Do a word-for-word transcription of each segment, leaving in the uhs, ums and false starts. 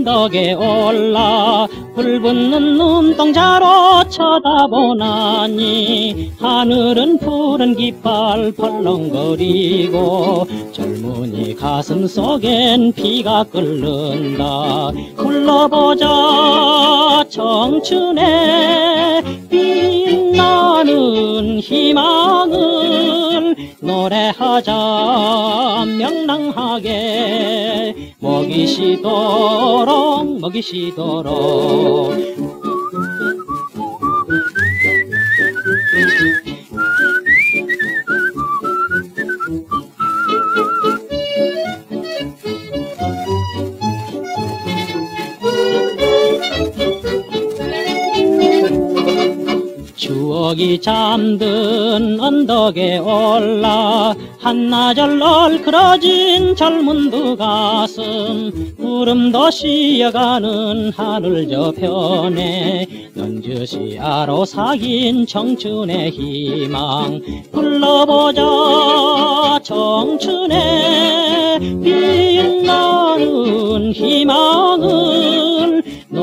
언덕에 올라 불붙는 눈동자로 쳐다보나니 하늘은 푸른 깃발 펄렁거리고 젊은이 가슴 속엔 피가 끓는다. 불러보자 청춘의 빛나는 희망을 노래하자 명랑하게 먹이시도록 먹이시도록. 추억이 잠든 언덕에 올라 한나절 얼그러진 젊은 두 가슴 구름도 씌어가는 하늘 저편에 넌지시 아로삭인 청춘의 희망. 불러보자 청춘의 빛나는 희망을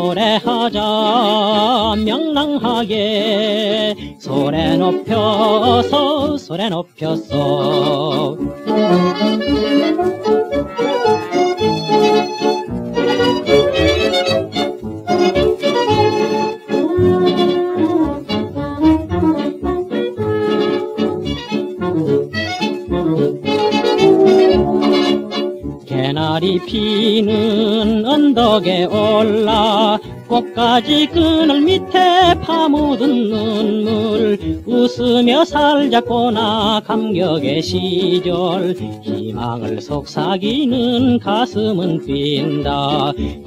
노래하자 명랑하게 소리 높여서 소리 높여서. 개나리 피는 언덕에 올라 꽃가지 그늘 밑에 파묻은 눈물 웃으며 살자꾸나 감격의 시절 희망을 속삭이는 가슴은 뛴다.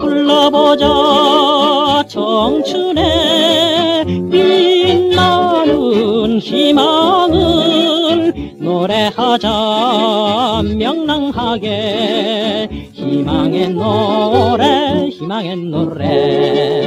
불러보자 청춘의 빛나는 희망을 노래하자 명랑하게 희망의 노래 희망의 노래.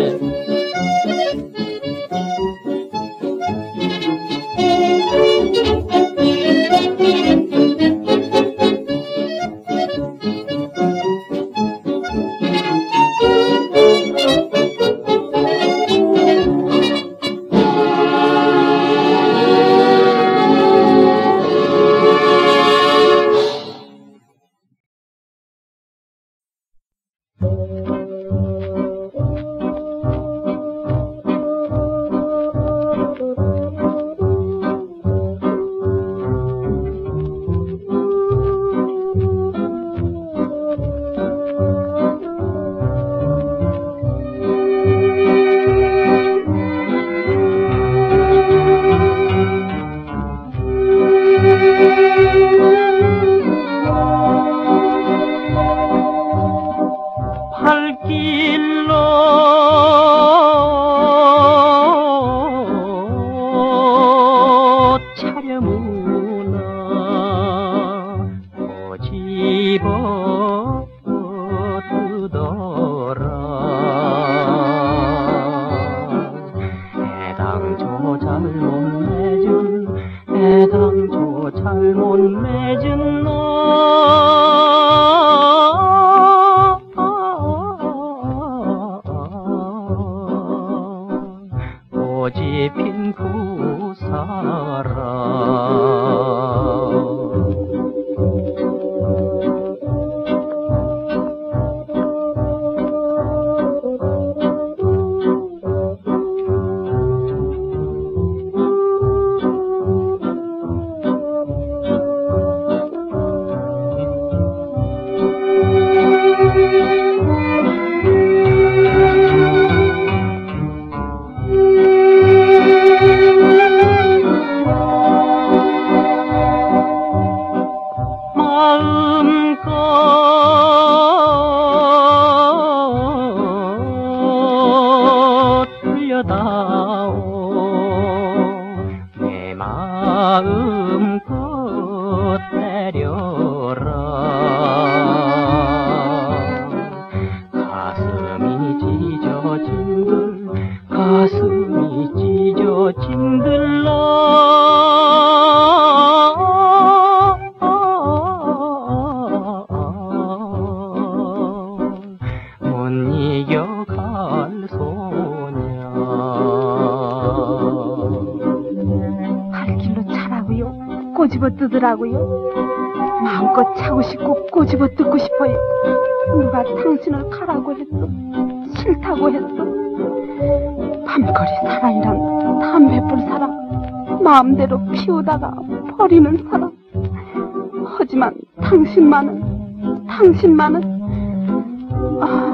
발길로 차라고요? 꼬집어 뜯으라고요? 마음껏 차고 싶고 꼬집어 뜯고 싶어요. 누가 당신을 가라고 했어? 싫다고 했어? 밤거리 사랑이란 담배불 사랑, 마음대로 피우다가 버리는 사랑. 하지만 당신만은, 당신만은 아...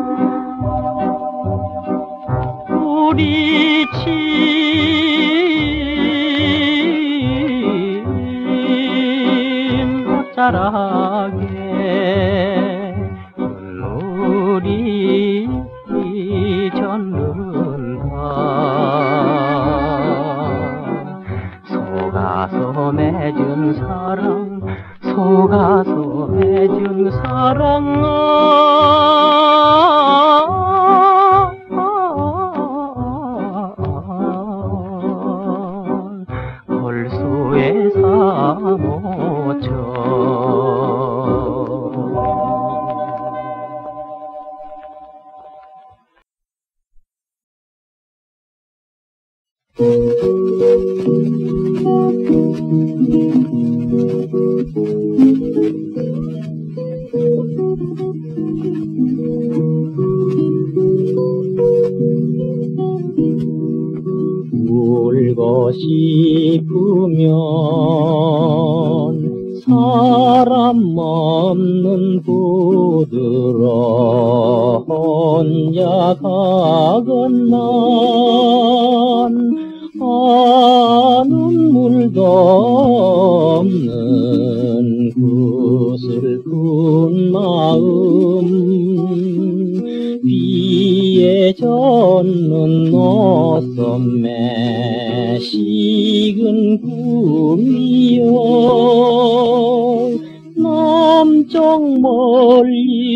우리 집 옷자락에 눈물이 젖는다. 속아서 맺은 사랑, 속아서 맺은 사랑, 벌수에 사모쳐. 울고 싶으면 사람 없는 부두로 혼자 가건만 아 눈물도 없는 그 슬픈 마음 비에 젖는 노섬에 식은 꿈이여 남쪽 멀리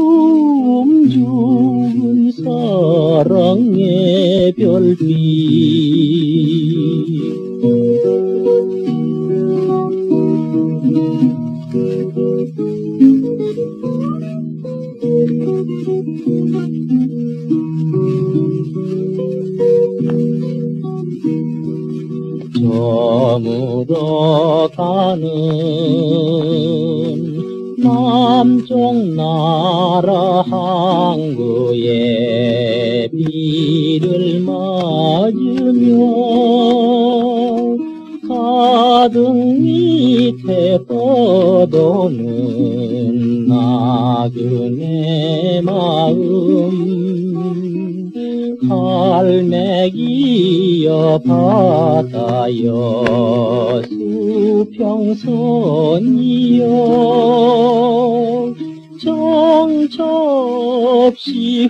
숨죽은 사랑의 별빛 저물어 가는 남쪽 나라 항구에 비를 맞으며 가등 밑에 뻗어오는 나그네 마음 갈매기여 바다여 수평선이여 정처없이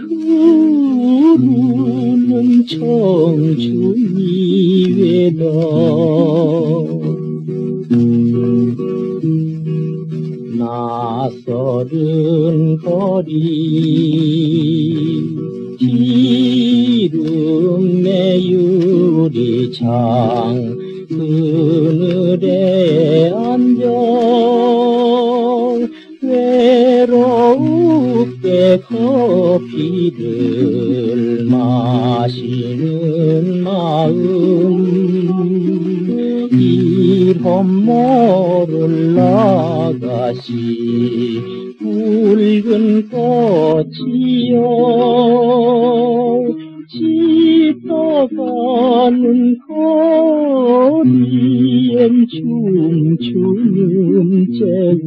흐르는 청춘이 외다 낯설은 거리 기름의 유리창 그늘에 앉아 외롭게 커피를 마시는 마음 이름 모를 아가씨 붉은 꽃이여 짙어가는 거리엔 춤추는 쟤들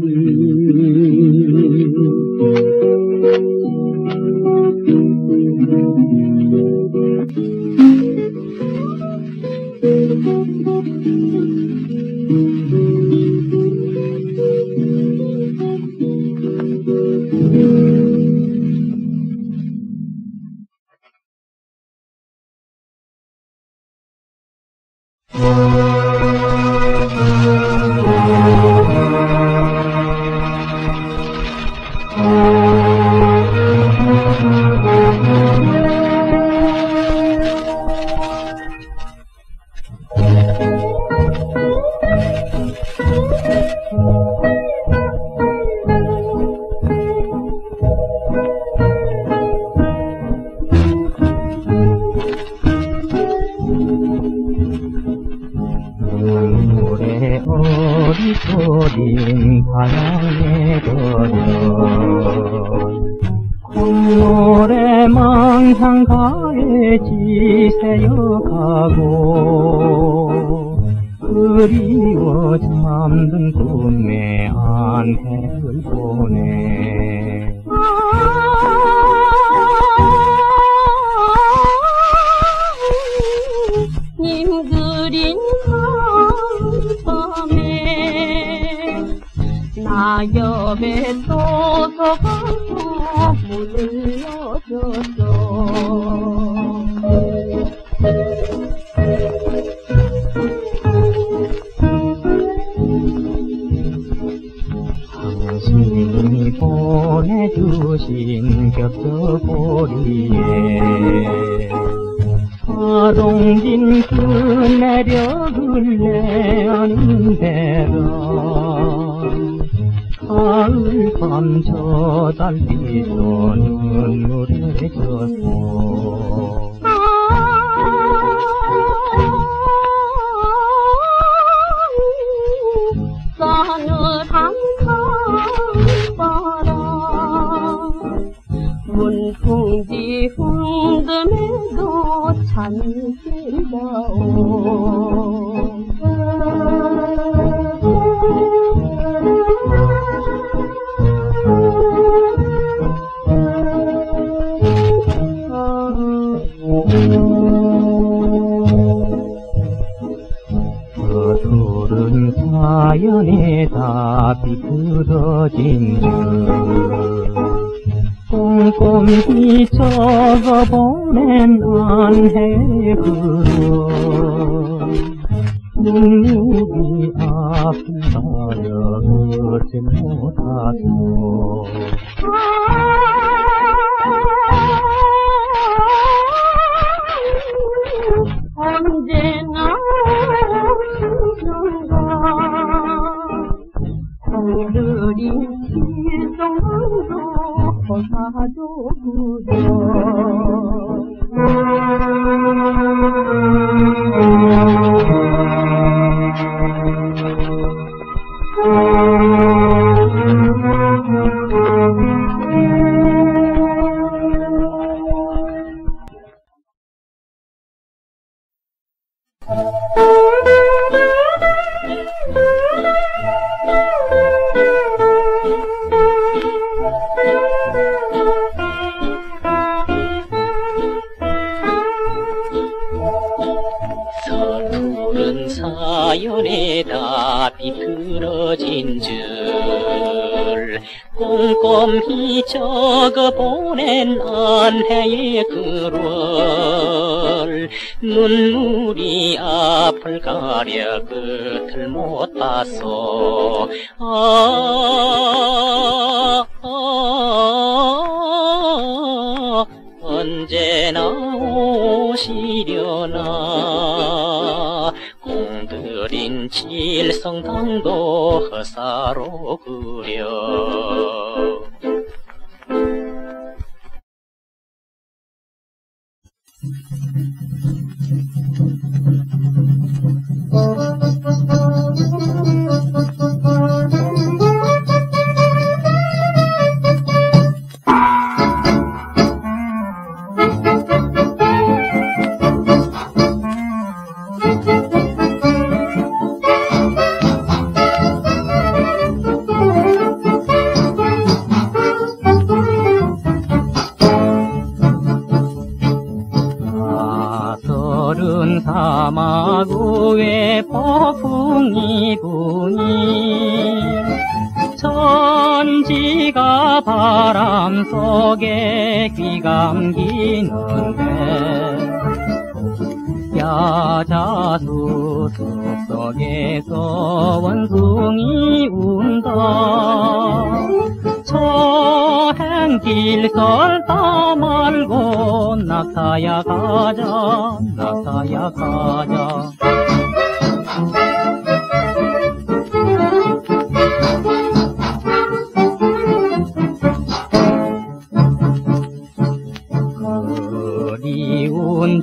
소린 사양해버려 콧노래만 향가에 지새어가고 그리워 잠든 꿈에 안개를 보내 님 그린 밤에 나 옆에 쏟아가서 문을 열어줬어 당신이 보내주신 겹쳐보리에 화동진 그 내력을 내는 데라 가을 밤 저 달빛도 눈물에 젖고 싸늘한 바람 문풍지 흔듦에도 잠들다오 서투른 사연에 다 비틀어진 줄 꼼꼼히 적어보낸 안해의 글은 눈물이 아프다여 걷지 못하고 언제나 오시던가 공들인 길동도 벗어줘 그려 서투른 사연에다 비틀어진 줄 꼼꼼히 적어보낸 안해의 글을 눈물이 앞을 가려 끝을 못 봤어 아, 아, 아 언제나 오시려나 공들인 칠성당도 허사로 그려 사막 위에 폭풍이 부니 천지가 바람 속에 귀감기는데 야자수 숲속에서 원숭이 운다 초행길 썰다 말고 낙타야 가자 낙타야 가자 그리운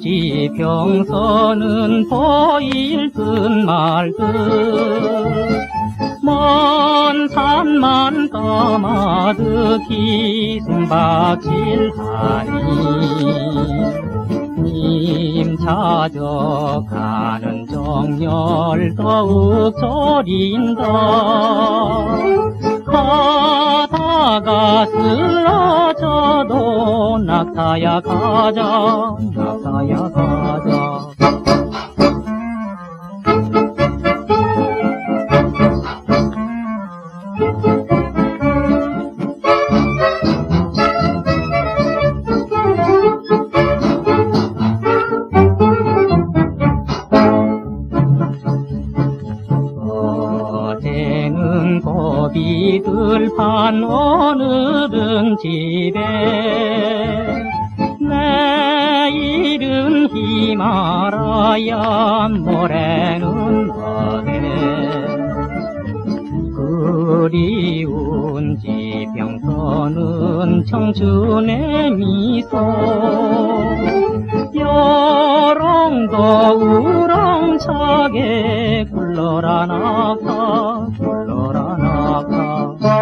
지평선은 보일 듯 말 듯 먼 산만 까마득히 숨박질하니 님 찾아가는 정열 더욱 저린다. 가다가 쓰러져도 낙타야 가자, 낙타야 가자. 고비들판 오늘은 집에 내일은 히말라야 모레는 어디 그리운 지평선은 청춘의 미소 여롱도 우렁차게 굴러라 낙타 굴러라 낙타.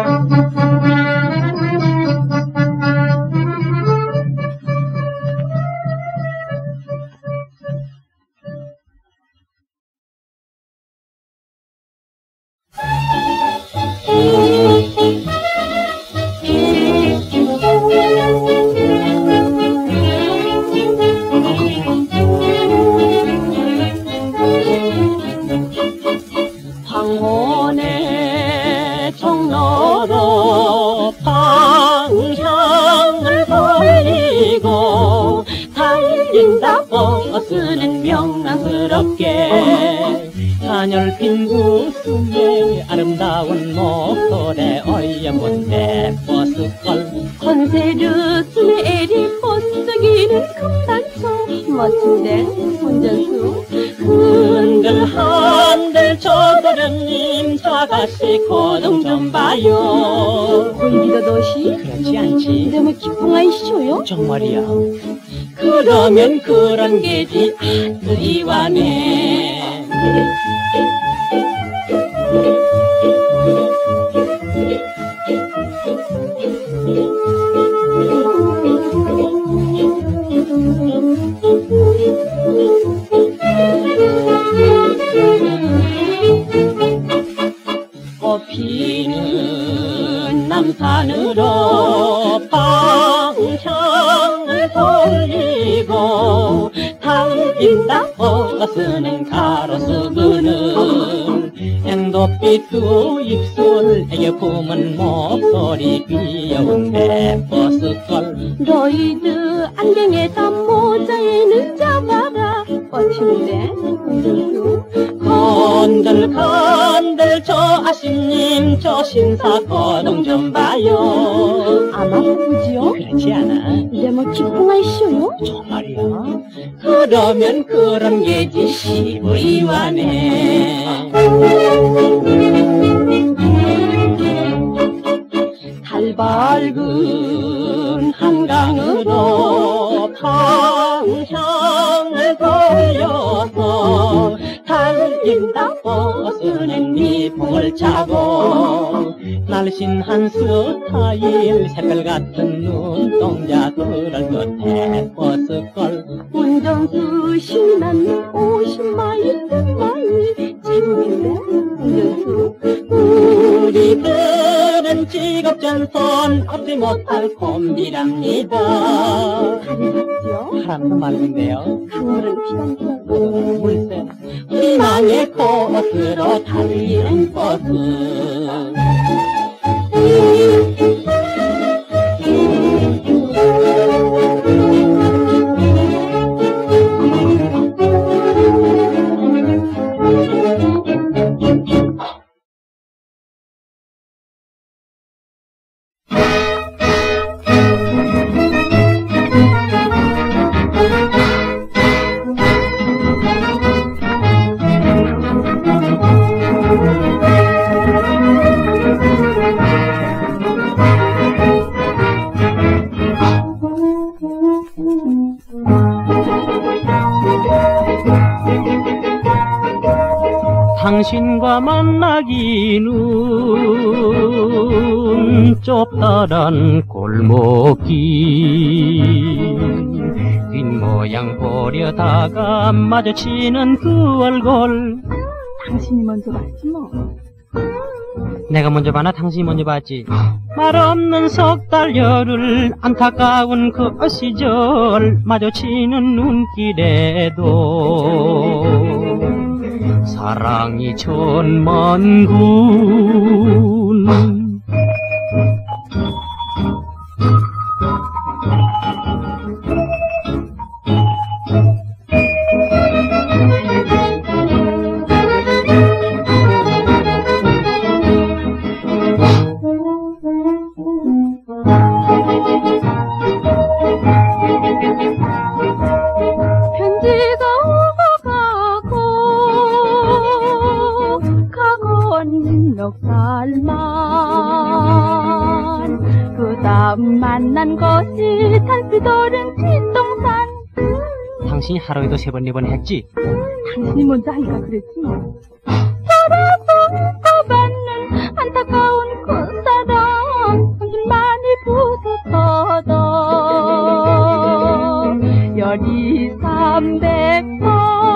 황혼의 종로로 방향을 돌리고 달린다 버스는 명랑스럽게 가냘핀 웃음에 아름다운 목소리 어여문대 버스걸 컨세르스의 에리 버스기는 금단초 멋진데 운전수 흔들 한들 저도련님 저가씨 고동 좀 봐요. 보이비더 도시 그렇지 않지. 너무 기풍아이쇼요? 정말이야. 그러면 그런 게지 아들이 와네. 꽃피는 남산으로 방향을 돌리고 달린다 버스는 가로수그는 엔도빛 두 입술에게 품은 목소리 귀여운데 버스걸 너희들 안경에다 모자에는 잡아라 멋지는데 운전수 건들건들 저 아씨님 저 신사 거동 좀 봐요. 아마 부부지요? 그렇지 않아. 이제 뭐 기풍아이쇼요? 정말이야. 그러면 그런 게지 시부이와네. 달 밝은 한강으로 방향을 돌려서 달린다 버스는 미풍을 차고 날씬한 스타일 색깔 같은 눈동자들을 끝에 버스걸 운전수 신난 오십 마일 백 마일 제법인데 운전수 우리들은 직업전선 얻지 못할 콤비랍니다. 잘해봤죠? 바람도 맑은데요. 강물은 피감고 물새 희망의 꽃으로 달리는 버스. 당신과 만나기는 좁다란 골목길 뒷모양 보려다가 마주치는 그 얼굴 당신이 먼저 봤지 뭐. 내가 먼저 봐나 당신이 먼저 봤지. 말 없는 석 달 열흘 안타까운 그 시절 마주치는 눈길에도 사랑이 천만군 편지가 오고 가고 가고는 넉 달만 그 다음 만난 것이 달빛오른 진동산. 당신이 하루에도 세 번 네 번 했지? 당신이 먼저 하니까 그랬지 뭐. 사랑받는 안타까운 그 사랑 당신만이 부서져도 열이 삼백 번.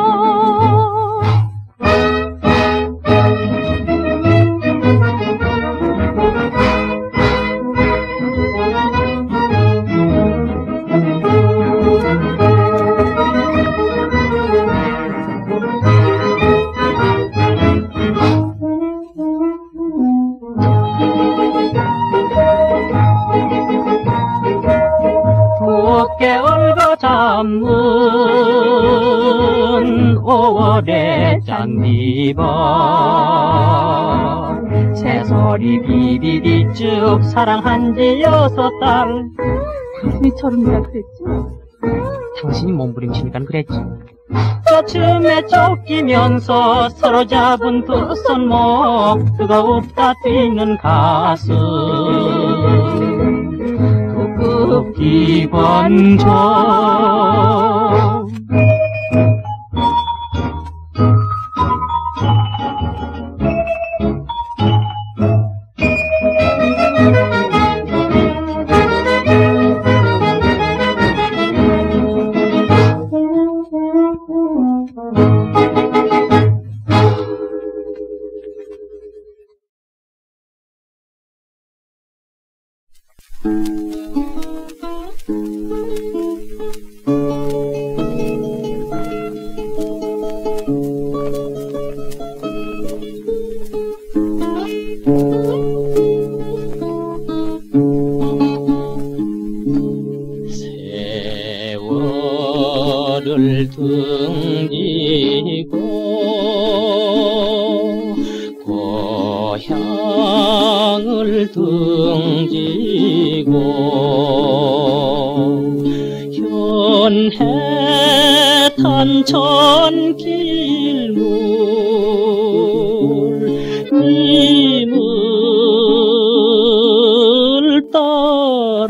육 개월 거 잠문 오월의 짠디밤 새소리 비비비 쭉 사랑한 지 여섯 달. 당신이 저름이라 그랬지 뭐. 당신이 몸부림치니까 그랬지. 저춤에 쫓기면서 서로 잡은 두 손목 뜨겁다 뛰는 가슴 급기 번져. 세월을 등지고 고향을 등지고 현해탄 천길물 님을 따라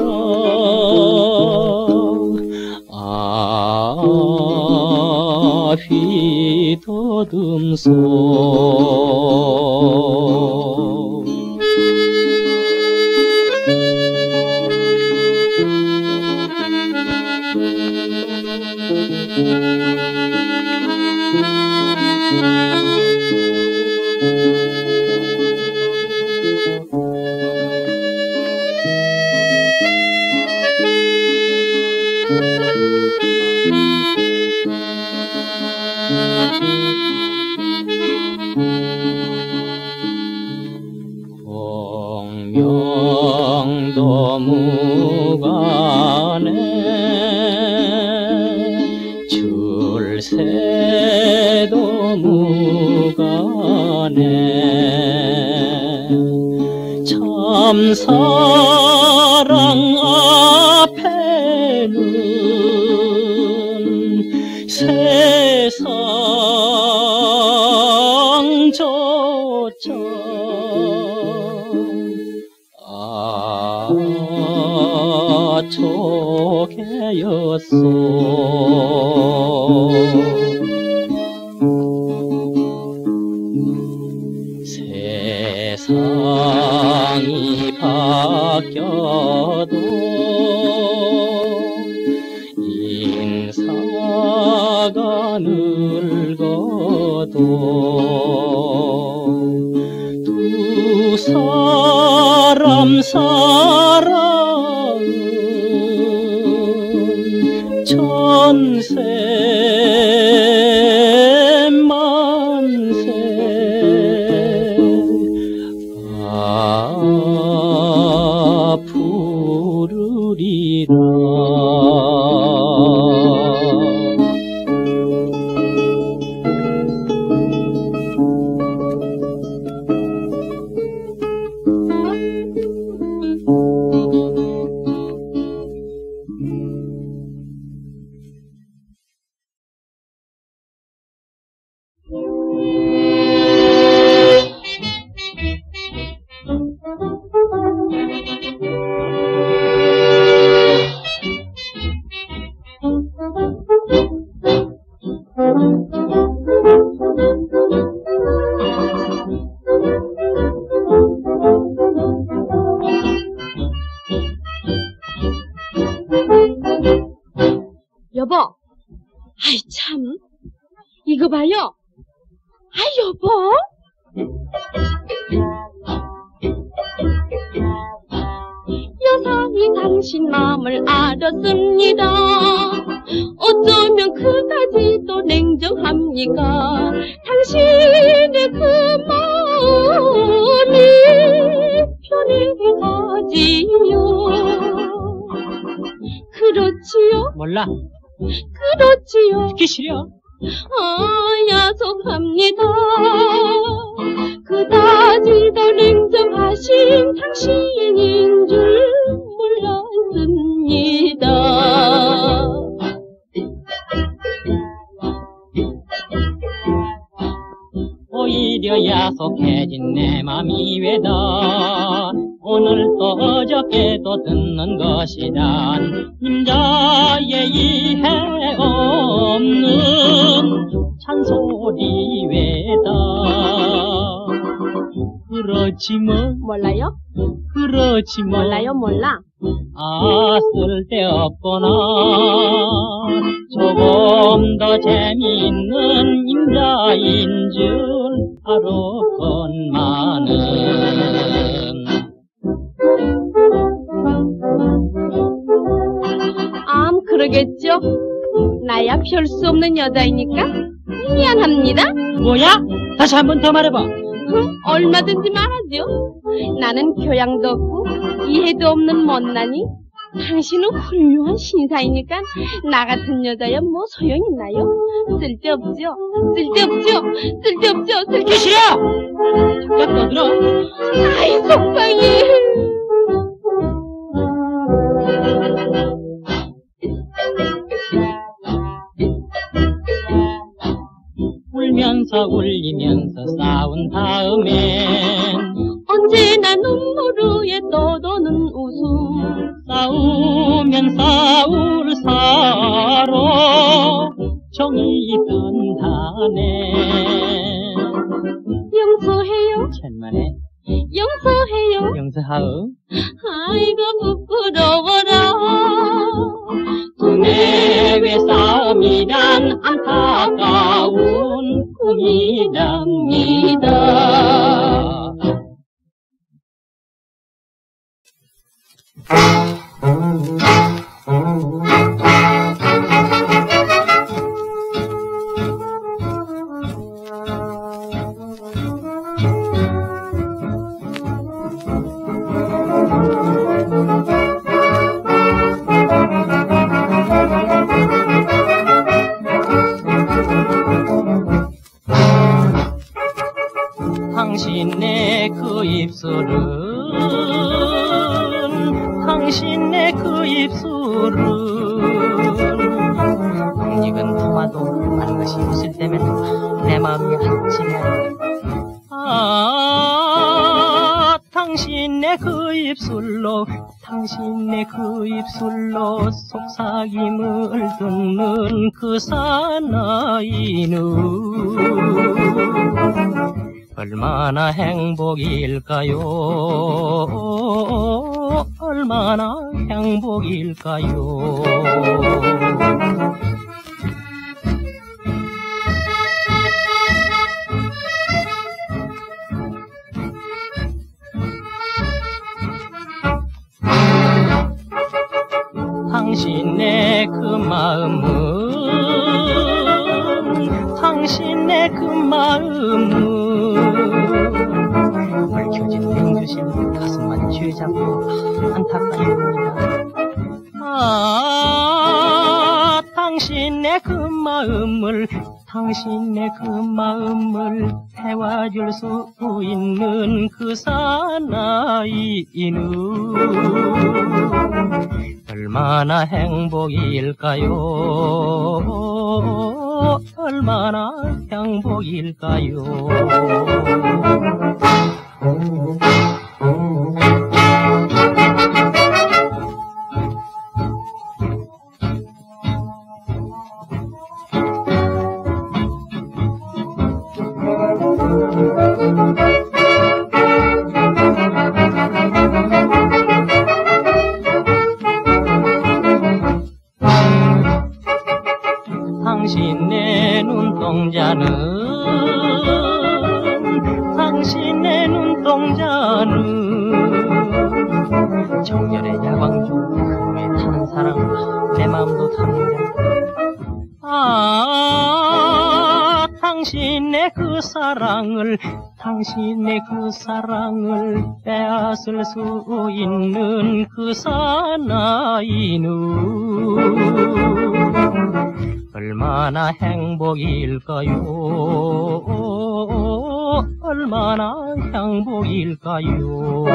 휘더듬소. 공명도 무관에 줄새도 무관에 참사랑 앞에는 세상조차 아 조개였소. 바뀌어도 인사가 늙어도 두 사람 사랑은 천세 만세 아프르리라. 여보, 아이 참, 이거 봐요. 아이 여보. 여사이 당신 마음을 알았습니다. 어쩌면 그다지 또 냉정합니까? 당신의 그 마음이 편해가지요. 그렇지요? 몰라. 그렇지요. 듣기 싫어. 아, 야속합니다. 그다지 더 냉정하신 당신인 줄 몰랐습니다. 오히려 야속해진 내 맘이 왜다 오늘도 어저께도 듣는 것이다. 임자의 이해 없는 잔소리 왜다. 그렇지만 몰라요? 그렇지만 몰라요, 몰라. 아 쓸데없구나. 조금 더 재미있는 임자인 줄 알았건만은 암 그러겠죠? 나야 별 수 없는 여자이니까 미안합니다. 뭐야? 다시 한 번 더 말해봐. 흥, 얼마든지 말하죠. 나는 교양도 없고 이해도 없는 못나니 당신은 훌륭한 신사이니까 나 같은 여자야 뭐 소용있나요? 쓸데없죠. 쓸데없죠. 쓸데없죠. 듣기 쓸데없죠. 싫어. 잠깐 떠들어. 아이 속상해. 울면서 울리면서 싸운 다음엔 언제나 눈물 위에 떠도는 웃음. 싸우면 싸울 사로 정이 든다네. 용서해요. 천만에 용서해요. 용서하오. 아이고 부끄러워라. 두뇌 외 싸움이란 안타까운 꿈이랍니다. 당신의 그 입술은 당신의 그 입술은 낯익은 토마도 하는 것이 웃을 때면 내 마음이 한치네. 아 당신의 그 입술로 당신의 그 입술로 속삭임을 듣는 그 사나이는 얼마나 행복일까요? 얼마나 행복일까요. 당신의 그 마음은 당신의 그 마음은 밝혀진 명주심 가슴만 쥐잡고 안타까입니다. 아, 당신의 그 마음을 당신의 그 마음을 태워줄 수 있는 그 사나이는 얼마나 행복일까요. 얼마나 행복일까요. 당신의 눈동자는 당신의 눈동자는 정열의 야광 중 금에 타는 사랑 내 마음도 타는데 아 당신의 그 사랑을 당신의 그 사랑을 빼앗을 수 있는 그 사나이는 얼마나 행복일까요. 얼마나 행복일까요.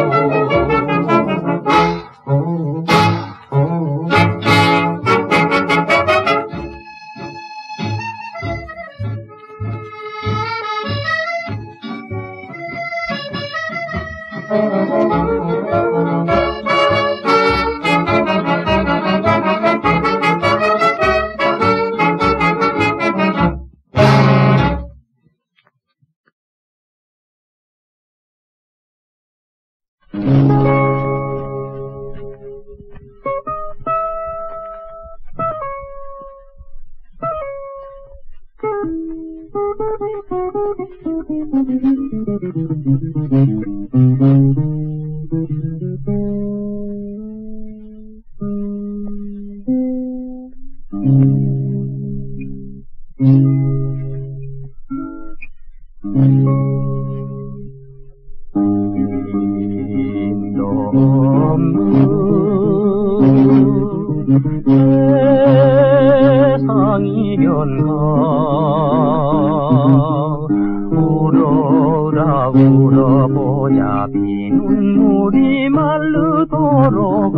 울어라 울어보자 비눈물이 마르도록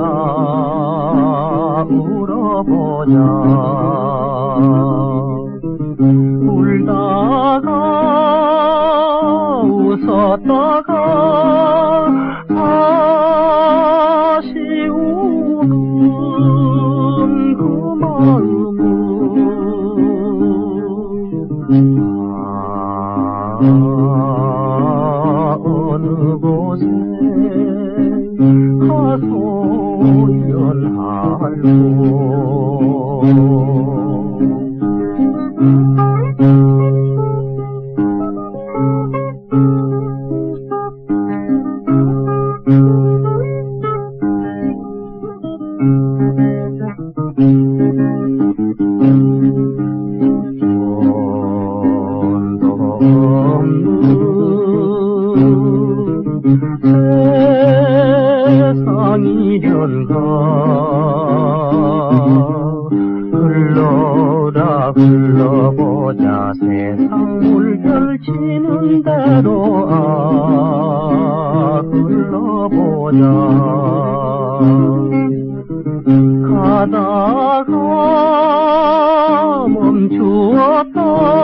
가 울어보자 울다가 웃었다가 다시 우는 그 마음은 아, 어느 곳에 세상이련가 흘러라 흘러보자 세상 물결 치는 대로 아 흘러보자 가다가 멈추었다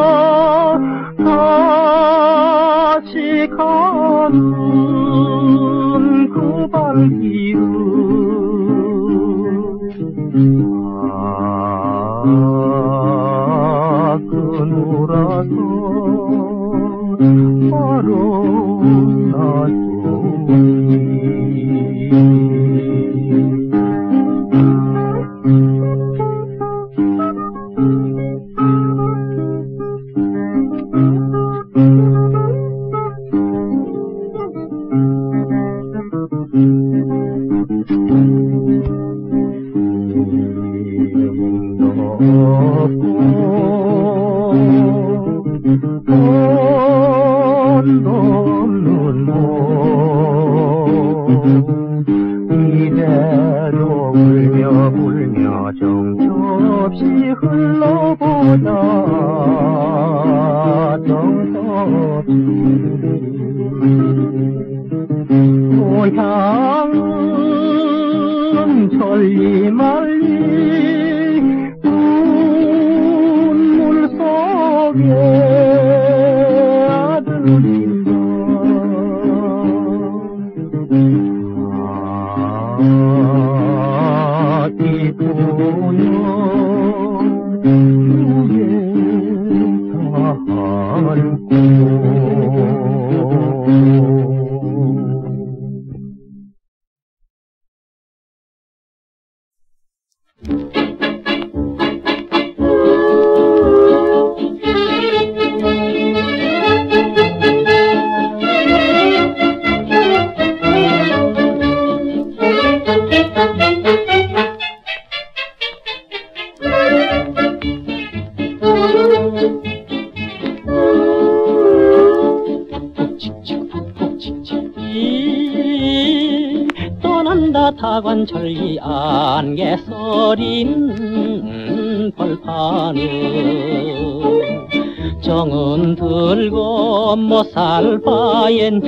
다시 가는 그 발길은 아 그누라서 바로 나중이 돈도 없는 몸 이대로 울며 불며 정처없이 흘러보자 정처없이 고향은 천리 말리 눈물 속에 아들인다 아 이쁘요 누에 떠난다 타관절기 안개 서린 벌판을 정은 들고 못 살 바엔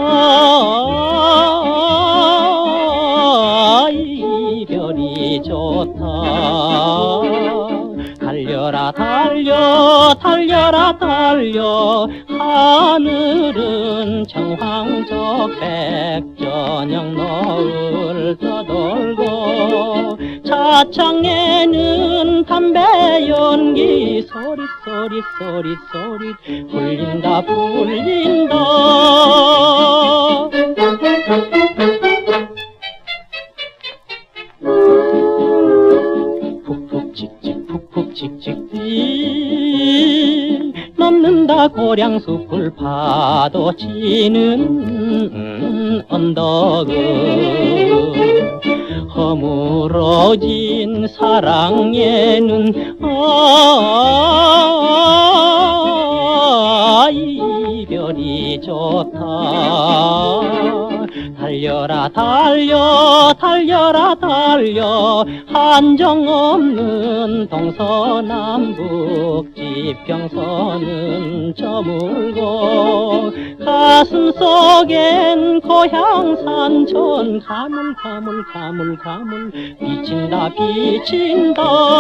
아 이별이 좋다 달려라 달려 달려라 달려 하늘은 정황적 백전형 노을 떠돌고 차창에는 담배 연기 소리 소리 소리 소리 불린다 불린다 푹푹 칙칙 푹푹 칙칙 뛰 넘는다 고량숲을 파도 치는 언덕을 허물어진 사랑에는 아 이별이 좋다 달려라 달려 달려라 달려 한정없는 동서남북 지평선은 저물고 가슴 속엔 고향 산촌 가물 가물 가물 가물 비친다 비친다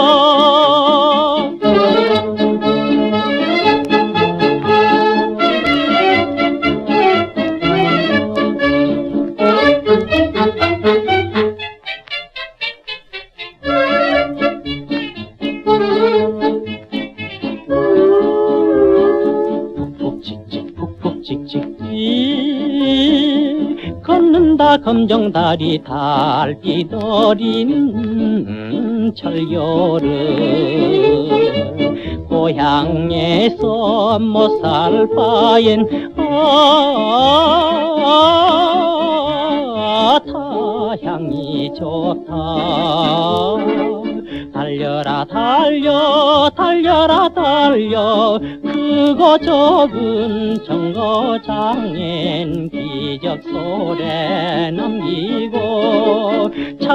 걷는다 검정다리 달빛 어린 철여름 고향에서 못 살 바엔 아 타향이 좋다 달려라 달려 달려라 달려 크고 좁은 정거장엔 기적 소리 남기고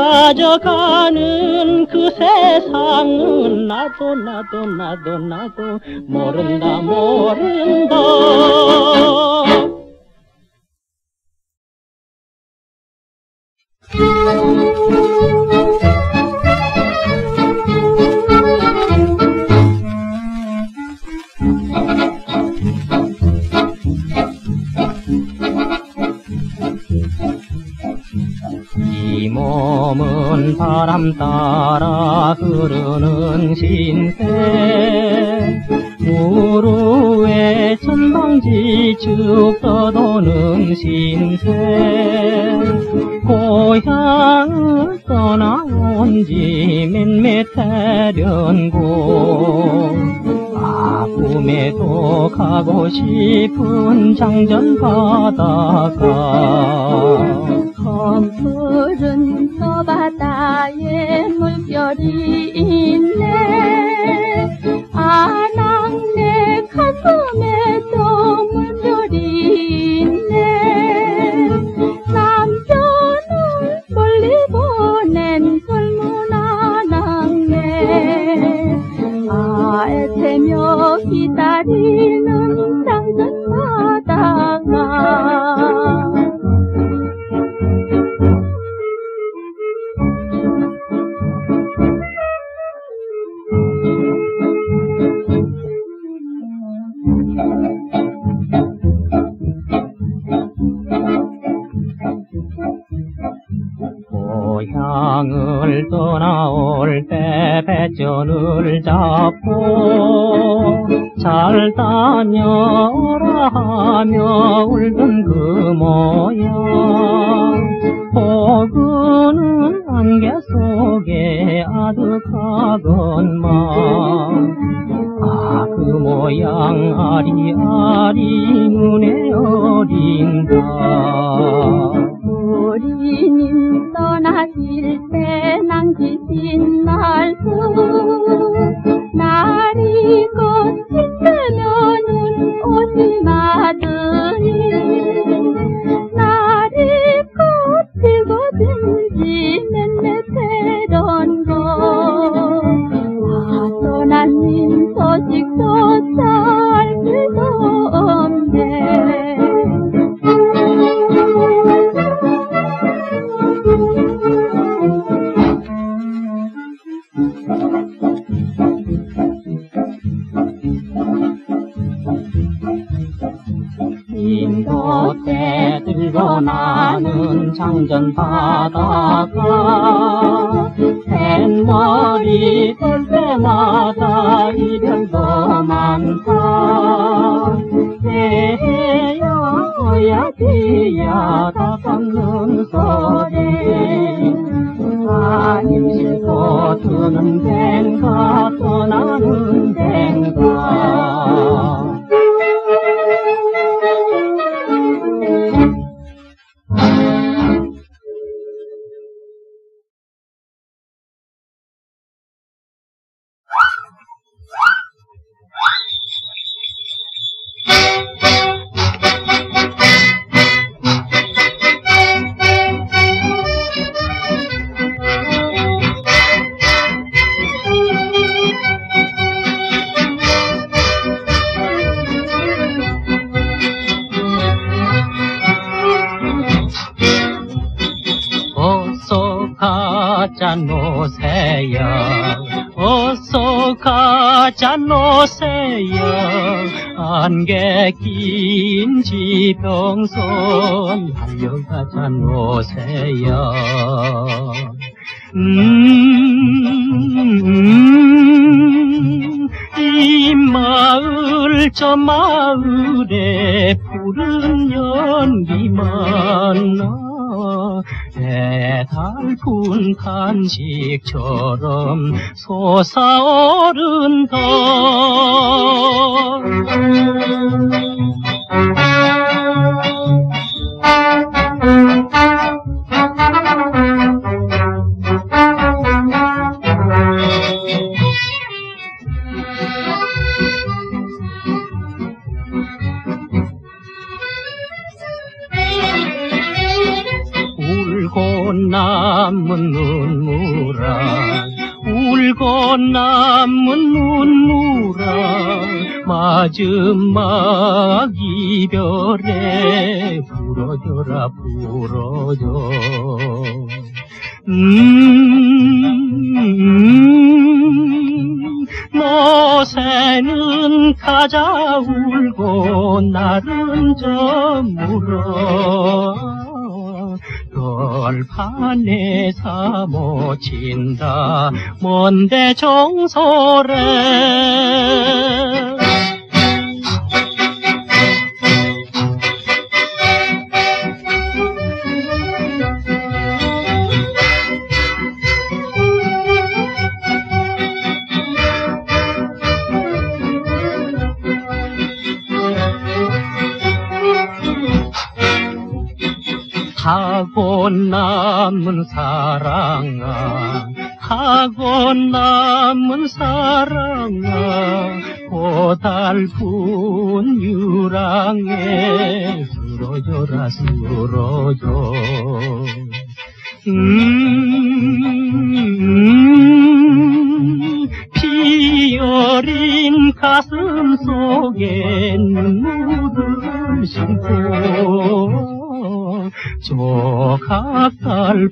찾아가는 그 세상은 나도 나도 나도 나도 모른다 모른다 이 몸은 바람 따라 흐르는 신세 무르에 천방지 쭉 떠도는 신세 고향을 떠나온 지 몇몇 해련고 아 꿈에도 가고 싶은 장전 바다가 검푸른 저 바다에 물결이 있네 아낙네 가슴 고향을 떠나올 때 배전을 잡고 잘 다녀오라 하며 울던 그 모양 포근은 안개 속에 아득하건만 아 그 모양 아리아리 눈에 어린다. 어린님 떠나실 때 남기신 말씀 날이 거칠 때면은 오지 마더니 날이 거칠고든지 맴매태던 거 아, 떠나님 소식조차 알 길도 없네. 인도 때 들고 나는 장전 바다가 뱃머리 들 때마다 이별도 많다. 해야 뒤야 다 깎는 소리 아님 싫고 드는 덴가 떠나는 덴가. 가자 노세요 어서 가자 노세요 안개 낀 지평선 달려가자 노세요. 음, 이 마을 저 마을에 푸른 연기만 나 배달픈 간식처럼 솟아오른다. 울고 남은 눈물아 울고 남은 눈물아 마지막 이별에 불어줘라 불어줘. 음, 노새는 가자 울고 날은 저물어 돌판에 사모친다 먼데 정소래. 하고 남은 사랑아 하고 남은 사랑아 고달픈 유랑에 술어줘라 술어줘. 음, 피 어린 가슴 속에 눈물을 싣고 조각달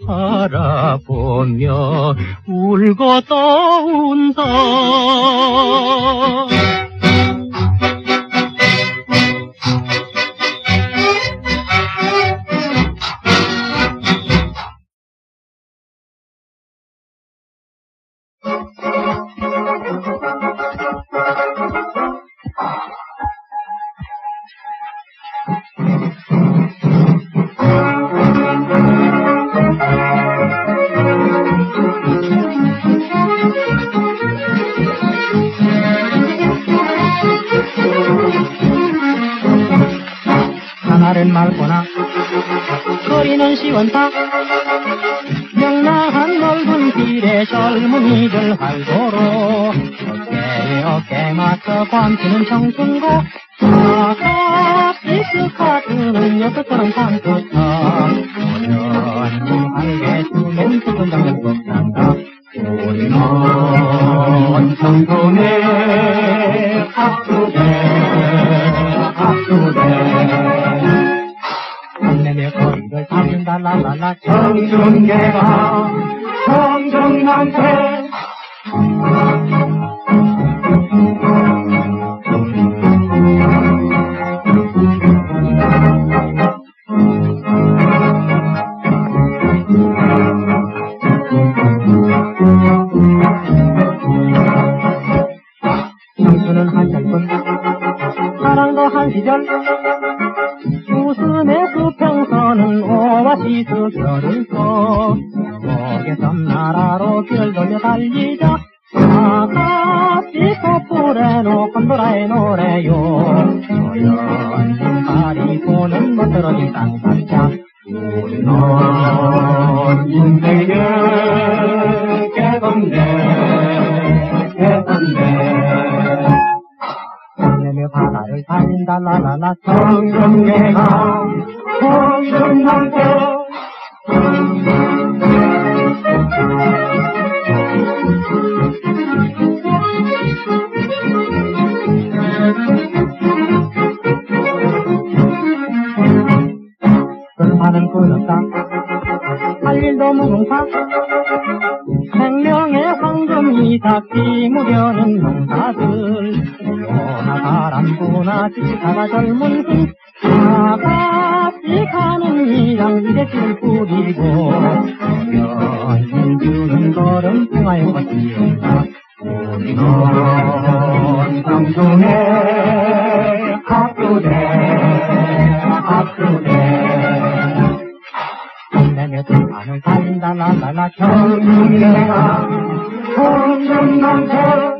바라보며 울고 또 운다. 하나를 맑거나 거리는 시원타 명랑한 넓은 길에 젊은이들 활도로 어깨에 어깨 맞춰 감추는 청춘고 아까 비스카트는 여섯처럼 상처차 오련님 할개수면 수분 장면 곱난다 우리는 청춘의 합수대 합수대 혼내며 거리를 달린다 라라라 청춘계가 청정난태 청춘은 한 젊은 사랑도 한 시절 웃음의 수평선은 오아시스 별을 써 목에 섬나라로 길 돌려 달리자 아가씨 코프레노 콘도라의 노래요 소연진 발이 보는 멋들어진 땅산자 우리는 인생의 개건대 개건대 내며 바다를 달린다 라라라 청정계가 청정난태 근사는 끊었다 할 일도 무궁사 생명의 황금이 닿기 무려는 농사들 요나 바람부나 지사가 젊은 힘 아가씨 가는 이랑 이대길 뿌리고 연인 주는 걸음 풍화의 것이온다 우리는 청춘의 학교대 학교대 혼내며 등산을 달린다 라라라 청춘계가 청정난태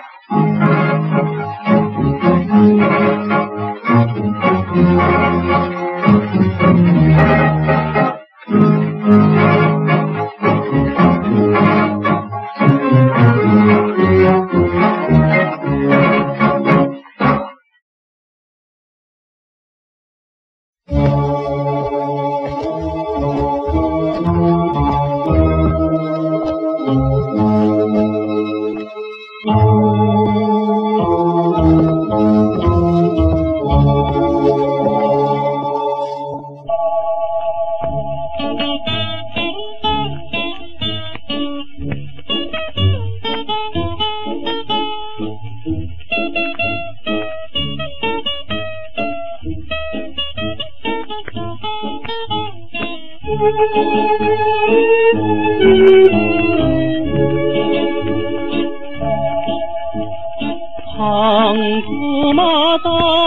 항구마다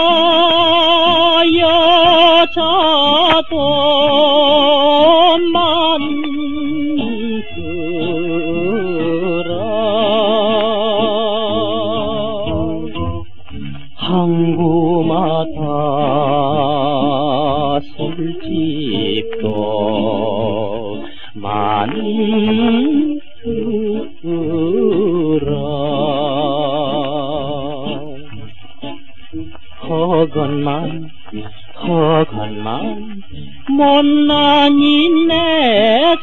여자도 많더라 항구마다 술집도 많더라 허건만 허건만 못난이 내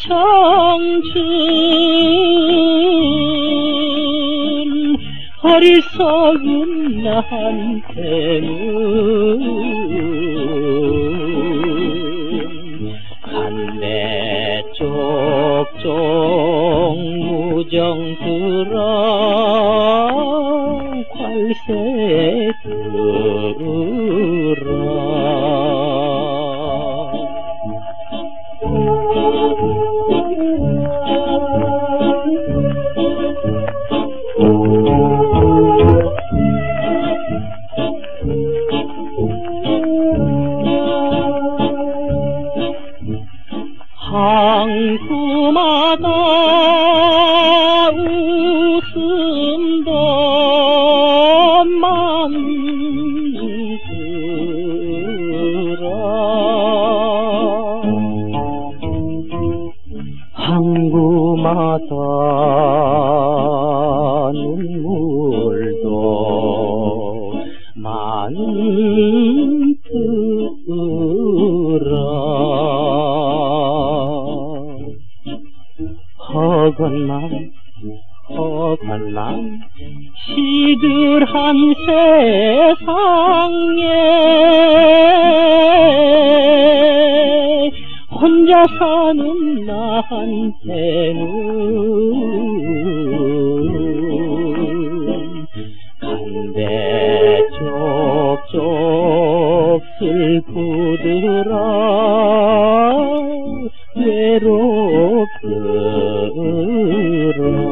청춘 어리석은 나한테는 간내 쪽쪽 무정 들어 괄세 들어 들어 허건만 허건만 시들한 세상에 혼자 사는 나한테는 간대 쪽쪽 슬프더라 외롭더라.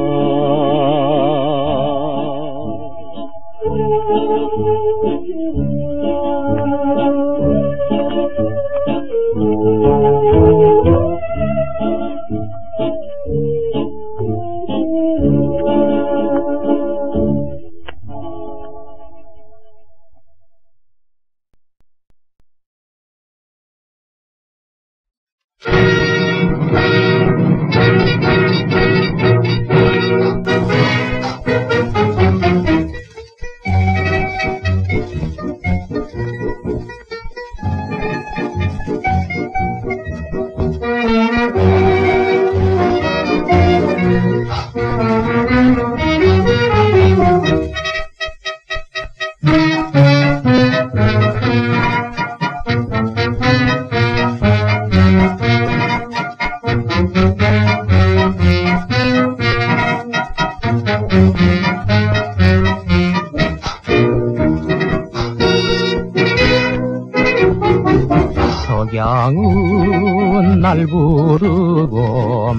석양은 날 부르고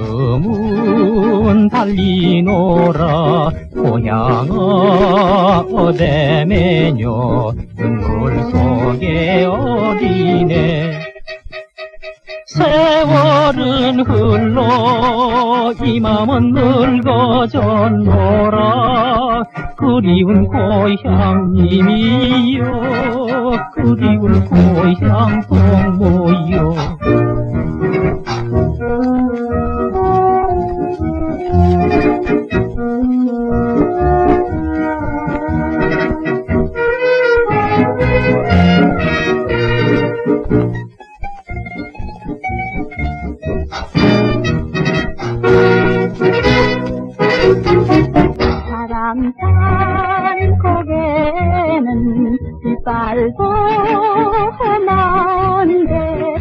마음은 달리노라. 고향아 어데매뇨 눈물 속에 어디네. 세월은 흘러 이 맘은 늙어졌노라. 그리운 고향님이여 그리운 고향 동무여. 사랑산 고개는 빗발도 험한데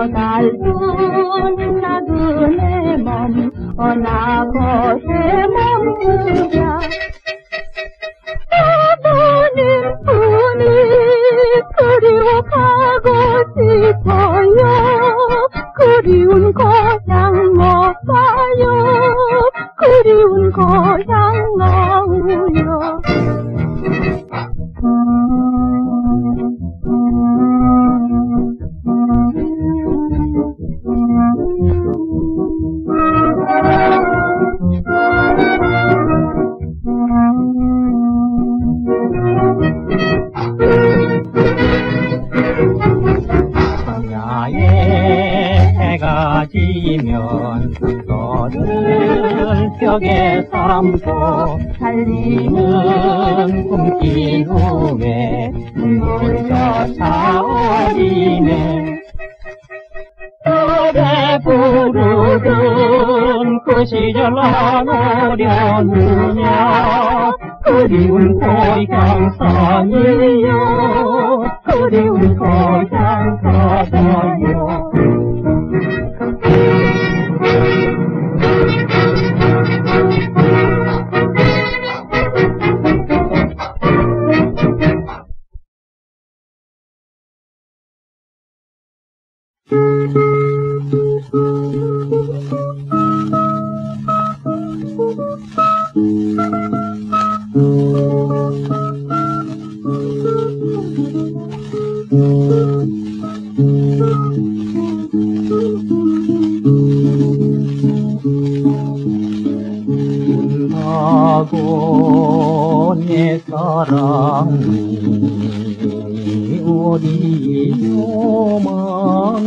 거달픈 나그네 몸 어나 곳에 머무랴. 아버님 분이 그리워 가고 싶어요. 그리운 고향 못 가요. 그리운 고향 나오요. 성야에 해가 지면 너를 벽에 삼고 달리는 꿈길 후에 눈물 쫓아오리네. 노래 부르던 그 시절 안 오려느냐. 그리운 고향산이여 그리운 고향 바다여. 운다고 내 사랑이 어디요만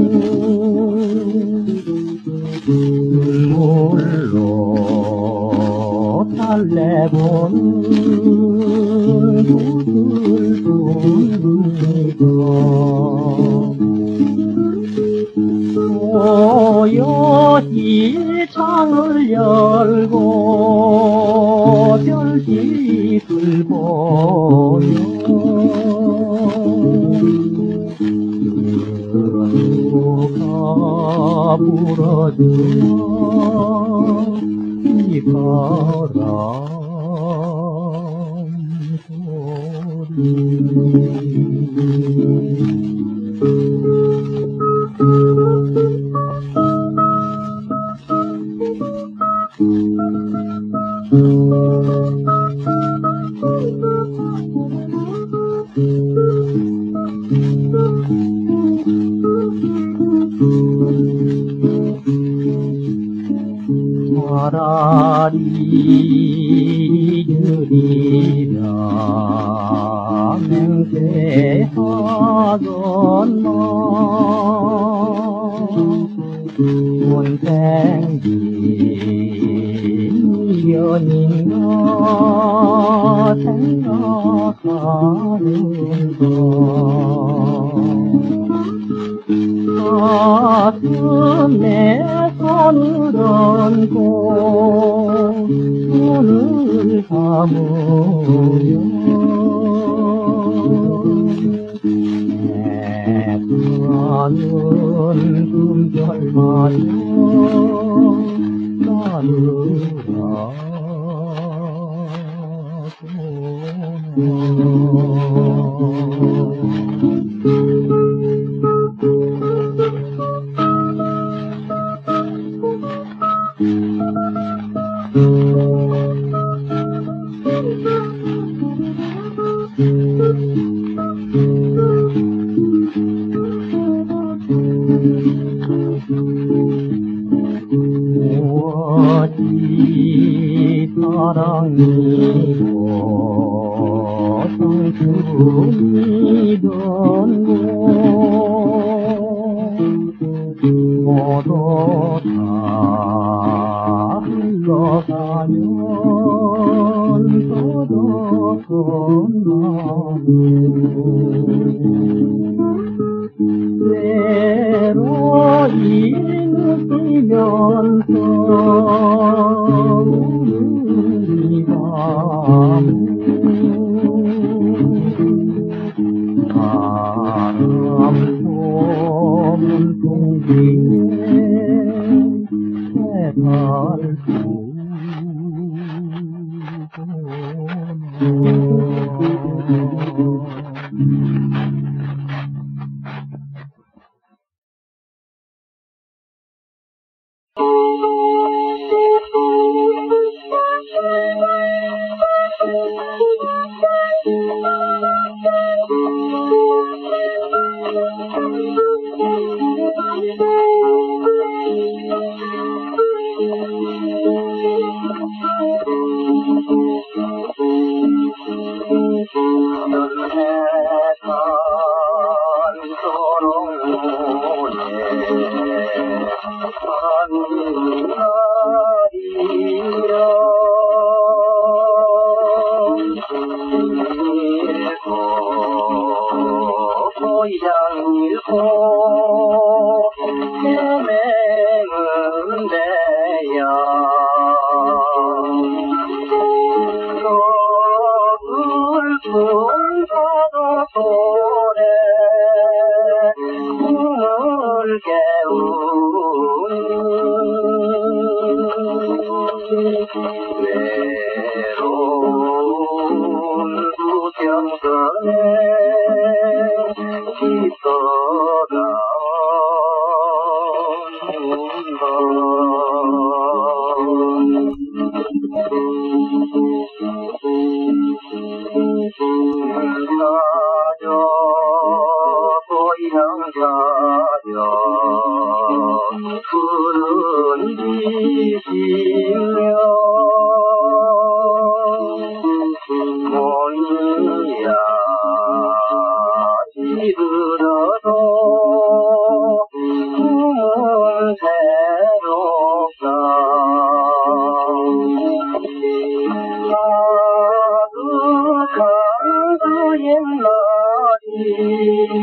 눈물로 달래보는 부들부들 고요히 창을 열고 별빛을 보며 누가 불어주마 이 바람 차라리 느리랴 맹세하건마 못생긴 연인가 생각하는가 가슴에 손을 얹고 손을 담으며 애타는 금절마저 나누라 무엇이 사랑이고 상심이던 곳 모두 다 흘러가면 서로 건너고 외로이 느끼면서 우는 이 밤 바람 소문 풍기에 새달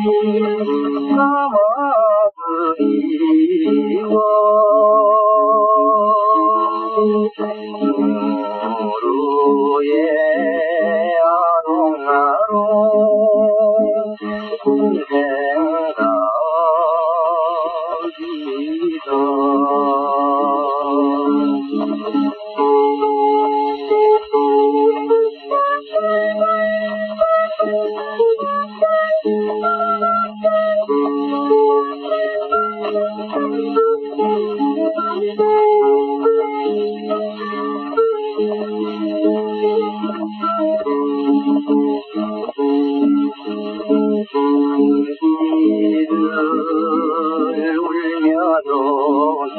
넘어뜨리고 무르에 아롱아롱 이를 울며도는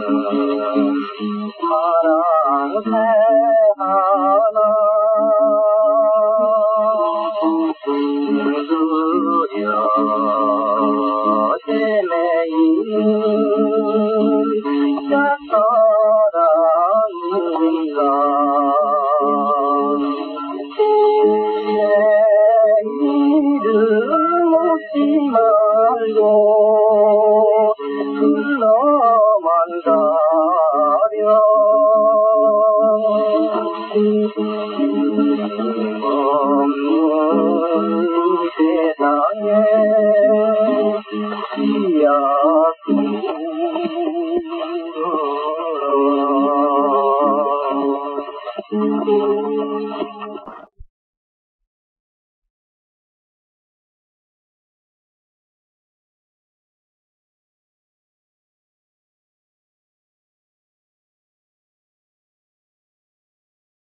파랑새 하나 그려 헤매인 짝사랑인가 묻지 말고 흘러만 가려 없는 세상에